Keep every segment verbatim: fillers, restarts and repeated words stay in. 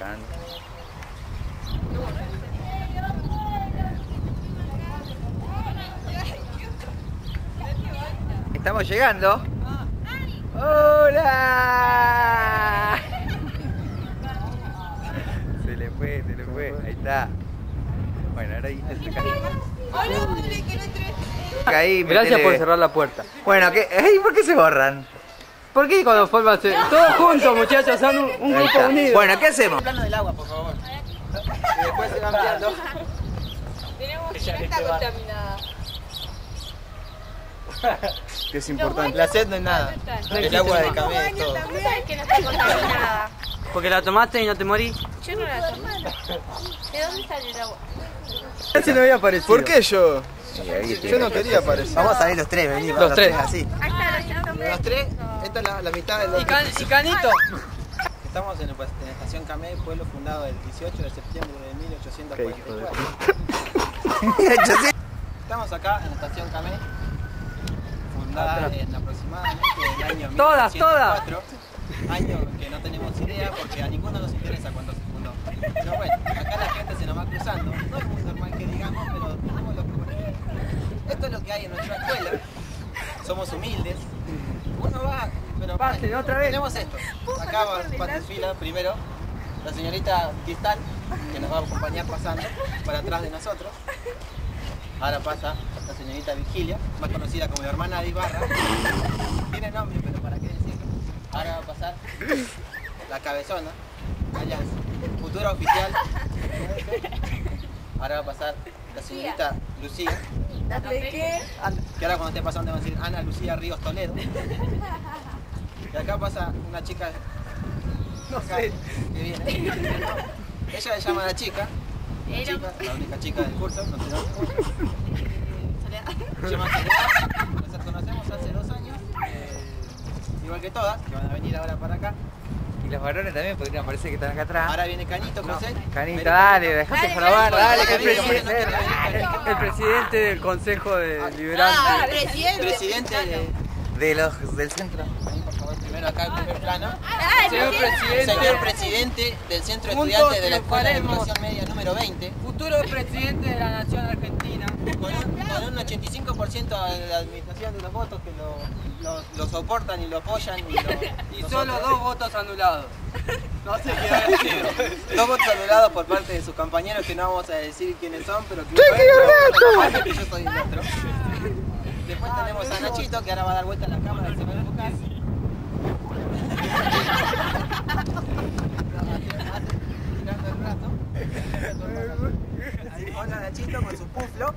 volcán. Estamos llegando. ¡Hola! Se le fue, se le fue. Ahí está. Bueno, ahora ahí está su cara. Ahí, gracias metele. por cerrar la puerta. Bueno, ¿qué? ¿Y por qué se borran? ¿Por qué cuando forman todos juntos, muchachos, son un, un grupo unido? Bueno, ¿qué hacemos? Plano del agua, por favor. Y después se van viendo. Tenemos que no está contaminada. Que es importante. La sed no es nada. El agua de Camé es todo. ¿Cómo sabes que no está contaminada? Porque la tomaste y no te morí. Yo no la tomé. ¿De dónde sale el agua? Ese no había aparecido. ¿Por qué yo? Sí, Yo no quería aparecer. Vamos a salir los tres, venimos. Los tres. Así. Ahí está la llanta. Los tres, esta es la, la mitad del Y, can, y Canito. Estamos en, pues, en la estación Camé, pueblo fundado el dieciocho de septiembre de mil ochocientos cuarenta y cuatro. Estamos acá en la estación Camé, fundada en aproximadamente el año Todas, mil novecientos cuatro, año que no tenemos idea porque a ninguno nos interesa cuándo se fundó. Pero bueno, acá la gente se nos va cruzando, no es muy normal que digamos, pero tenemos los problemas. Esto es lo que hay en nuestra escuela, somos humildes, uno va, pero Pasen, bueno, otra vez. tenemos esto. Acá va parte fila primero, la señorita Cristal, que nos va a acompañar pasando para atrás de nosotros. Ahora pasa la señorita Virgilia, más conocida como la hermana de Ibarra. Tiene nombre, pero para qué decirlo. Ahora va a pasar la cabezona, allá, futura oficial. Ahora va a pasar la señorita Lucía. ¿De qué? Que ahora cuando esté pasando va a decir Ana Lucía Ríos Toledo. Y acá pasa una chica, no sé, que viene. Ella se llama la chica, la, chica, la única chica del curso, no sé dónde. Se llama Soledad, nos conocemos hace dos años, eh, igual que todas, que van a venir ahora para acá. Y los varones también podrían parecer que están acá atrás. Ahora viene Canito, José. Canito, dale, dejate probar, dale, que El, el presi- el presidente del Consejo de Liberante. Presidente de... de los del centro. Ahí, por favor, primero acá el primer plano. Señor presidente, Señor presidente del Centro de Juntos Estudiantes de la Escuela de triunfaremos. Educación Media número veinte. futuro presidente de la Nación Argentina. Con un, con un ochenta y cinco por ciento de la administración de los votos que lo, lo, lo soportan y lo apoyan. Y, lo, Y solo dos votos anulados. No sé qué va a decir. Dos votos anulados por parte de sus compañeros que no vamos a decir quiénes son, pero que, ¡Che, qué pero que yo soy el otro. Después tenemos a Nachito que ahora va a dar vuelta a la cámara y se va a enfocar. Tirando el brazo. Ahí hola Nachito con su puflo.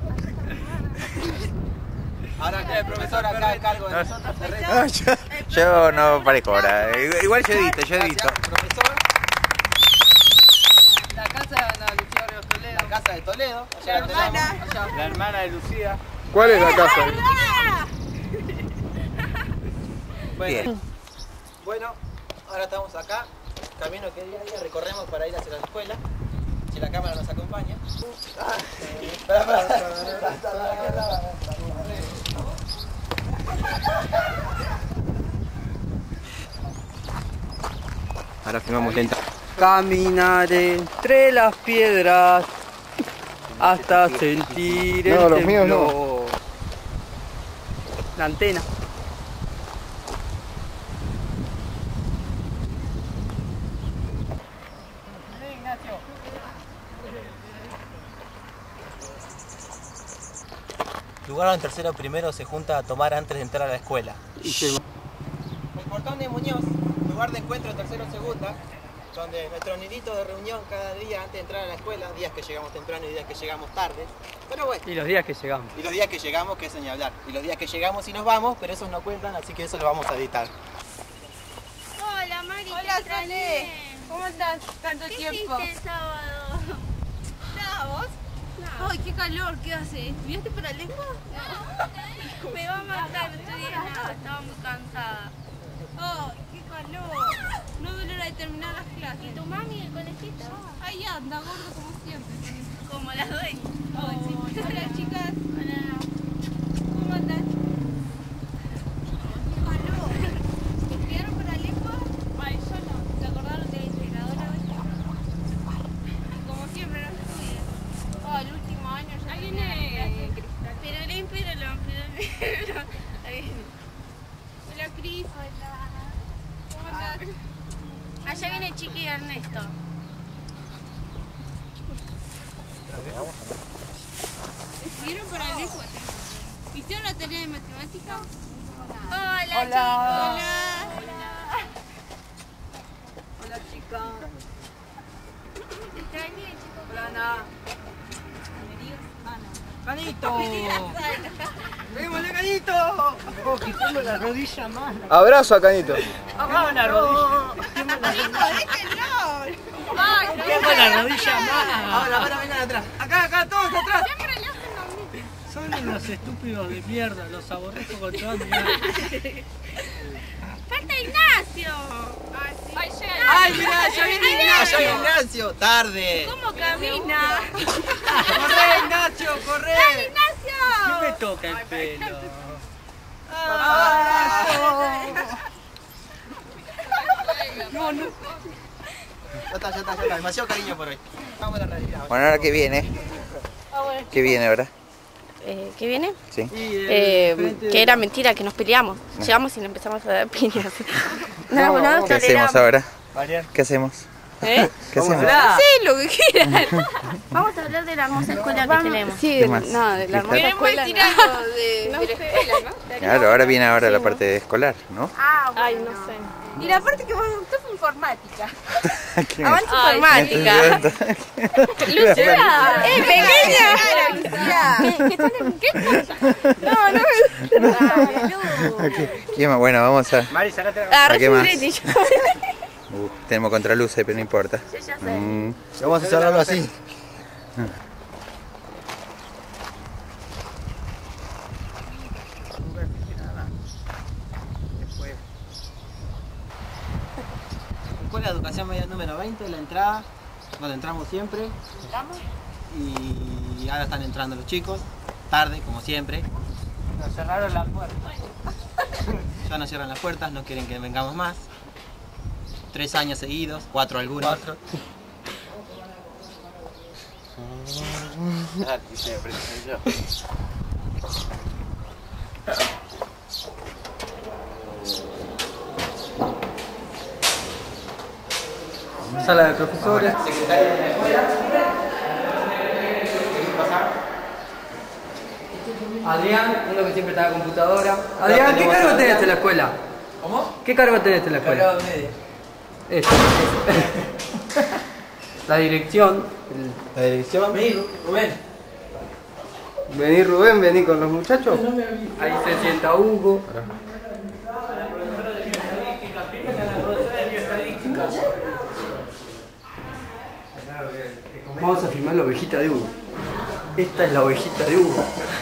Ahora el profesor acá a cargo de nosotros, Ferreira. No, yo, yo no parezco ahora. Igual yo edito, yo edito. Gracias, profesor. La casa de Ana Lucía Ríos Toledo. La casa de Toledo. Allá la tenemos. Allá. La hermana de Lucía. ¿Cuál es la casa? Bueno, Bien. bueno, ahora estamos acá, camino que día a día recorremos para ir hacia la escuela, si la cámara nos acompaña. Ahora filmamos lenta. Caminar entre las piedras hasta sentir el No, los míos no. temblor. La antena. Lugar donde tercero primero se junta a tomar antes de entrar a la escuela. Y se- El portón de Muñoz, lugar de encuentro de tercero segunda, donde nuestro nidito de reunión cada día antes de entrar a la escuela, días que llegamos temprano y días que llegamos tarde. Pero bueno, Y los días que llegamos. y los días que llegamos, que eso ni hablar. Y los días que llegamos y nos vamos, pero esos no cuentan, así que eso lo vamos a editar. Hola, Mari. Hola, te extrañé. Sole. ¿Cómo estás? Tanto ¿Qué tiempo. hiciste el sábado? Nada, ¿vos? Ay, qué calor, ¿qué haces? ¿Estudiaste para lengua? No. Me va a matar, no estudié nada, estaba muy cansada. Ay, qué calor. No veo la hora de terminar las clases. ¿Y tu mami el conejito? Ahí anda, gordo como siempre. Como la dueña. Ay, sí. Hola, chicas. Hola. ¿Cómo andan? Qué calor. ¿Estudiaron para lengua? Ay, yo no. ¿Se acordaron de la integradora hoy? allá viene Chiqui y Ernesto. ¿Estuvieron para el lengua? ¿Hicieron la tarea de matemática? Hola, Hola. chicos. Hola, chica. Te extrañé, chicos. Hola, Ana. ¡Canito! ¡Démosle, Canito! Oh, que tengo la rodilla mala. Abrazo a Canito. Tengo la rodilla. Ay, Tengo la rodilla mala. Ahora, ahora vengan atrás. Acá, acá, todos atrás. siempre le hacen lo mismo. Son unos estúpidos de mierda, los aborrezco con toda mi alma. ¡Falta Ignacio! Ay, sí. ¡Ay, mirá! ¡Ya viene Ignacio! Ignacio! ¡Tarde! ¿Cómo camina? ¡Corre, Ignacio, corre! ¡Dale, Ignacio! No me toca el pelo. No, no. Ya está, ya está, ya está. Demasiado cariño por hoy. Vamos a la realidad. Bueno, ahora que viene. ¿Qué viene, verdad? Eh, ¿Qué viene? Sí. Eh, que era mentira, que nos peleamos. Llegamos y le empezamos a dar piñas. No, no, ¿Qué hacemos ahora? Marian. ¿Qué hacemos? ¿Eh? ¿Qué hacemos? Sí, lo que quieran. Vamos a hablar de la hermosa escuela que tenemos. Sí, ¿Qué más? no, de la hermosa ¿Qué escuela. Decir algo de, de la escuela, ¿no? Claro, ahora viene ahora la parte de escolar, ¿no? Ah, bueno. Ay, no sé. Y la parte que más me gustó fue informática. ¿Quién es? Avance Ay, informática. ¡Lucía! ¡Eh, pequeña! ¿Qué, qué, tal- qué No, no me gusta. ¿Quién más? Bueno, vamos a... Mari, sacate la ¿A qué más? Leti, yo- Uh, tenemos contraluces, pero no importa. Yo ya sé. Mm. Vamos a cerrarlo así. Escuela de Educación Media número veinte, la entrada, donde entramos siempre. Y ahora están entrando los chicos, tarde, como siempre. Nos cerraron la puerta. Ya nos cierran las puertas, no quieren que vengamos más. Tres años seguidos, cuatro algunos. Cuatro. Sala de profesores. Adrián, uno que siempre está en la computadora. Adrián, ¿qué cargo tenés en la escuela? ¿Cómo? ¿Qué cargo tenés en la escuela? Cargado medio. Este. La dirección. La dirección. Rubén. Vení Rubén, vení con los muchachos. Ahí se sienta Hugo. Vamos a filmar la ovejita de Hugo. Esta es la ovejita de Hugo.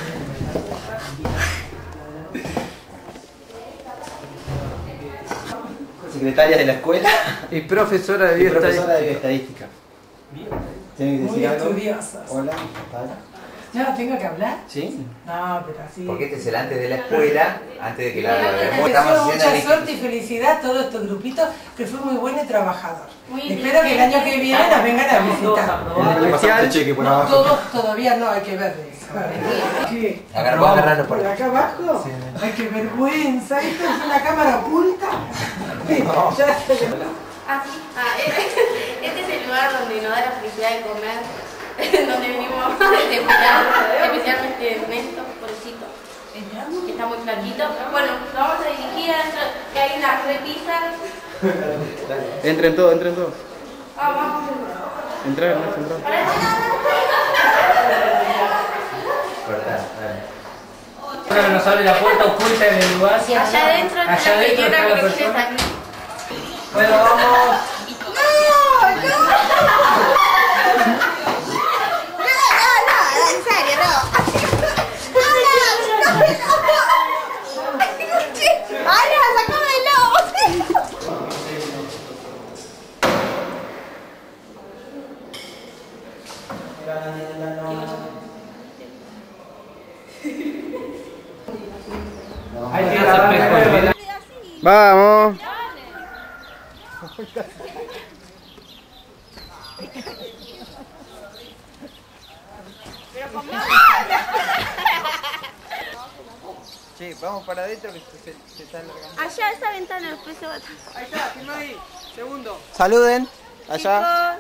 Secretaria de la escuela Y profesora de y profesora de bioestadística. bioestadística. ¿Tienen que Muy decir algo? estudiosas. Hola. ¿Ya tengo que hablar? ¿Sí? No, pero así. Porque este es el antes de la escuela, antes de que la... Les deseo mucha suerte y felicidad a todo este grupito que fue muy bueno y trabajador. Espero que el año que viene nos vengan a visitar. Especial. cheque por No, abajo. todos todavía no, hay que ver eso. ¿Qué? Agarra- vamos a agarrarlo por ¿Por acá abajo? Ay, qué vergüenza. ¿Esto es una cámara oculta? Ya se lo- Ah, sí. Ah, este es el lugar donde nos da la felicidad de comer, donde venimos a despejar, especialmente Ernesto, pobrecito, que está muy flaquito. Bueno, nos vamos a dirigir a nuestro, que hay unas repisas. Entren todos, entren todos. Vamos. Entrar, Ernesto, entrar. Ahora nos abre la puerta oculta en el lugar. Y allá adentro está Allá la adentro pequeña está la que persona. está aquí. Bueno, vamos. En serio, no. ¡Ana, sacámelo! Ahí tienes el espejo. Vamos. Che, vamos para adentro que se, se está alargando. Allá esa ventana, después se va a... Ahí está, filma ahí. Segundo. Saluden. Allá.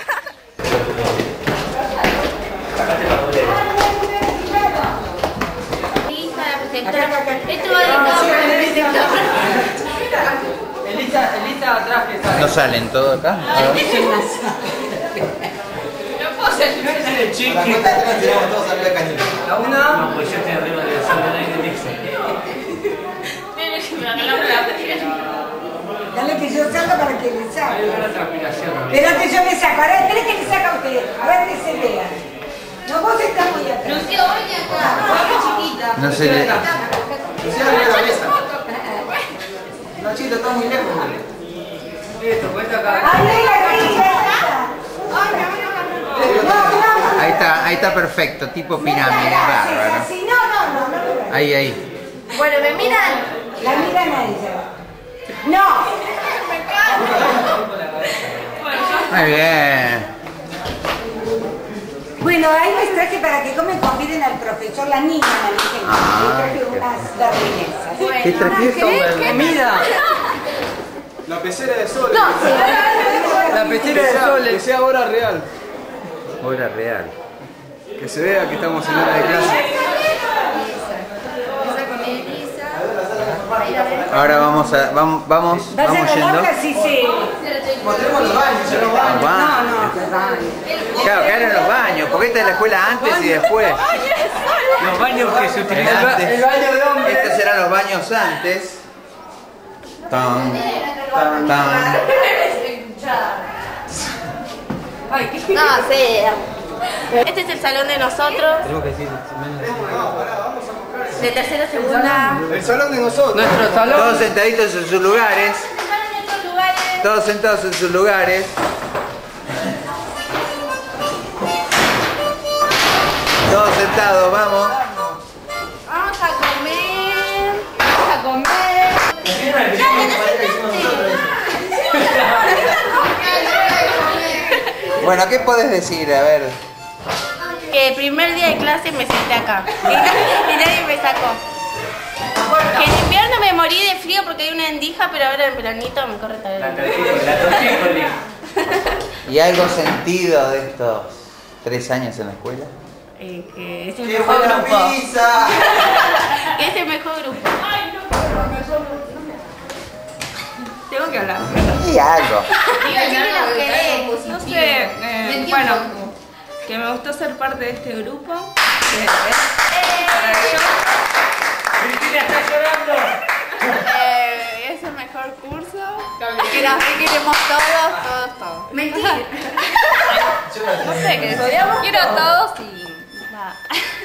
Esto va dedicado para el preceptor. Elisa, Elisa atrás que sale. ¿No salen todos acá? La cuenta de tres tiramos todos arriba del cañón. La una. No, pues yo estoy arriba de la sala de aire Elisa. Dale que yo salga para que le saque. Hay una transpiración. Espera que yo le saco. Ahora espera que le saca a usted. A ver que se vea. No, vos estás muy atrás. No se oye acá, no, chiquita. No sé. le- Luciana, mira la mesa. No, chito, está muy lejos. Listo, cuenta acá. ¡Ay, venga, venga! Ahí está, ahí está perfecto, tipo pirámide, bárbaro. Así, no, no, no, no. Ahí, ahí. Bueno, ¿me miran? La miran a ella. No. Muy bien. Bueno, ahí les traje para que comen, conviden al profesor, la niña, la niña. Ah, Les traje unas berlinesas. ¿Qué trajiste? Comida. La pecera de sol. La pecera de sol. Que sea hora real. Hora real. Que se vea que estamos en hora de clase. Ahora vamos a, vamos, vamos, Vayan vamos al yendo. aula, sí, sí. Mostremos los baños, ya los baños. Los No, baños. no, que van. Claro, que eran los baños, porque esta es la escuela antes y después. Los baños que se utilizan. Antes. El baño de hombres. Estos eran los baños antes. Tan, tan, tan. No, sí. Este es el salón de nosotros. De tercera a segunda. El salón de nosotros. Nuestro salón. Todos sentaditos en sus lugares. Están en estos lugares. Todos sentados en sus lugares. Todos sentados, vamos. Vamos a comer. Vamos a comer. Bueno, ¿qué podés decir? A ver. Que el primer día de clase me senté acá. Y nadie me sacó. Que en invierno me morí de frío porque hay una endija, pero ahora en veranito me corre todo el La día. tortícola, la tortícola. ¿Y algo sentido de estos tres años en la escuela? Eh, que es el ¡Qué mejor buena grupo. pizza! Que es el mejor grupo. Ay, no, pero mejor grupo. Tengo que hablar. Y algo. No sé, eh, bueno, que me gustó ser parte de este grupo. Que, para yo, Cristina está llorando. eh, es el mejor curso. Que nos queremos todos, todos, todos. Mentira. No sé, que estudiamos, quiero a todos y nada.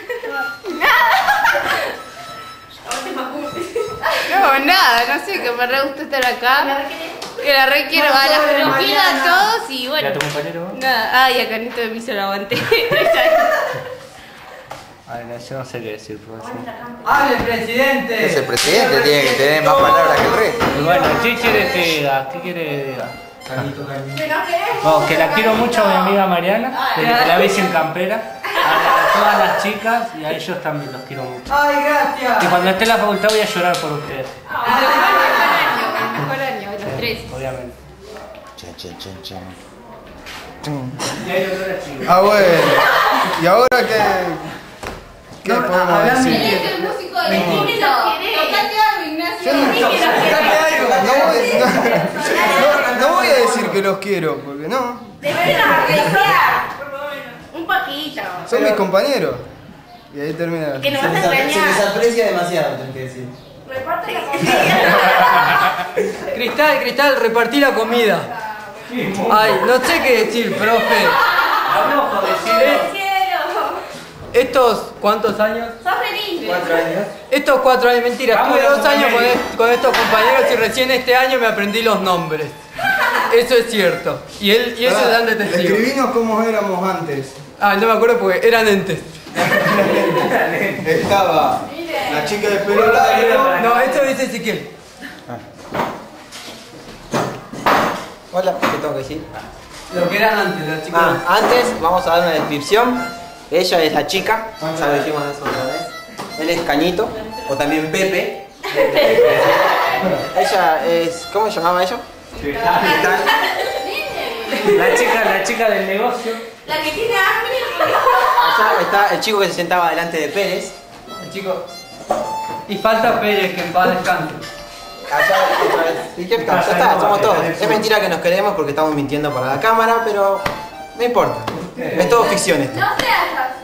No, nada, no sé, que me re gusta estar acá. Que la re quiero, a la los quiero a todos y ¿Y bueno. a tu compañero? Nada, ay, a Canito me hizo el aguante. Ay, no, yo no sé qué decir, profesor. ¡Hable, presidente! Es el presidente, tiene que tener más palabras que el resto. Y bueno, ¿qué quiere que diga? ¿Qué quiere que diga? No, que la quiero mucho a mi amiga Mariana, que la ves en campera, a todas las chicas y a ellos también los quiero mucho. ¡Ay, gracias! Y cuando esté en la facultad voy a llorar por ustedes, El mejor año, los tres. obviamente. Chan, chan, chan, chan. Y hay olor a chivo. Ah, bueno. ¿Y ahora qué? ¿Qué No, podemos hablame. decir? Es el músico de Ignacio. Tocate algo, Ignacio. Dame algo. No voy, no, no voy a decir que los quiero, porque no. Deberías apreciar. Un poquito. Son mis compañeros. Y ahí termina. Que nos Se vas a les, apre- se les extrañar. aprecia demasiado, tengo que decir. Reparte la comida. Cristal, Cristal, repartí la comida. Ay, no sé qué decir, profe. Abrojo, decirle. Estos, ¿cuántos años? Sos re lindo. Cuatro años. Estos cuatro años, mentira, Vamos estuve a dos años con, compañeros. est- con estos compañeros y recién este año me aprendí los nombres. Eso es cierto. Y él y ellos dan de testigo. Escribinos cómo éramos antes. Ah, no me acuerdo porque eran entes. Estaba la chica de pelo largo. No, esto dice Ezequiel. Hola, ¿qué tengo que decir? Lo que eran antes, las chicas. Ah, antes vamos a dar una descripción. Ella es la chica, ya lo dijimos eso otra vez. Él es Cañito, o también Pepe. Ella es, ¿cómo se llamaba ella? ¿Qué tal? ¿Qué tal? La chica, la chica del negocio. La que tiene hambre. Allá está el chico que se sentaba delante de Pérez. El chico. Y falta Pérez, que en paz descanse. Allá otra vez. ¿Y qué tal? Ya está, somos todos. Es mentira que nos queremos porque estamos mintiendo para la cámara, pero no importa. Es todo ficción esto. No seas así.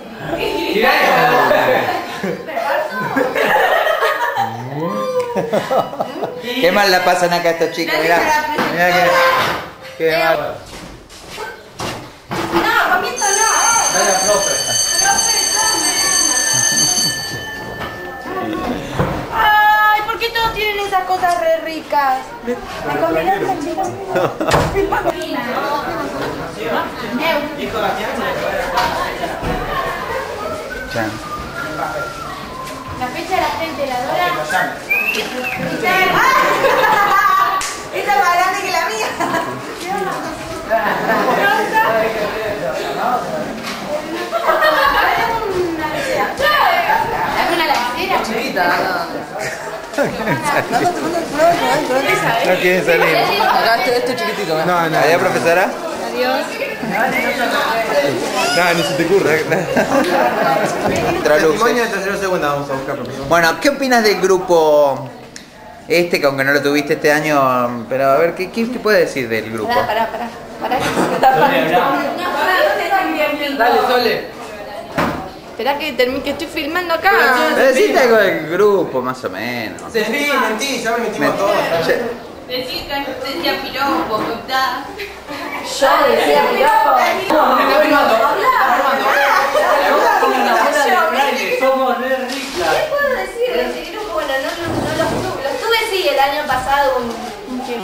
Qué mal la pasan acá estos chicos, mirá. Mirá que. Qué mal. No, papito, no. Dale a profe. Ay, ¿por qué todos tienen esas cosas re ricas? ¿Me convidaste, chicos? La fecha de la frente, la Dora. Esta es más grande que la mía. Dame una lapicera. Chiquita, No quieren salir. Acá este, este chiquitito. No, no. ¿Adiós, profesora? Adiós. No, ni se te ocurre. Testimonio de tercero segunda vamos a buscar. Bueno, ¿qué opinas del grupo este, que aunque no lo tuviste este año, pero a ver, ¿qué, qué, qué puedes decir del grupo? Pará, pará, pará. Pará que Dale, Sole. Esperá que termine, que estoy filmando acá. Decite algo del grupo, más o menos. Se ríe, mentí, ya me metimos todos. Decir que decía piropo, contá. Yo decía piropo. Está filmando. Somos re ricas. ¿Qué puedo decir de ese grupo? Bueno, no, no, no los tuve. Los tuve sí el año pasado. Un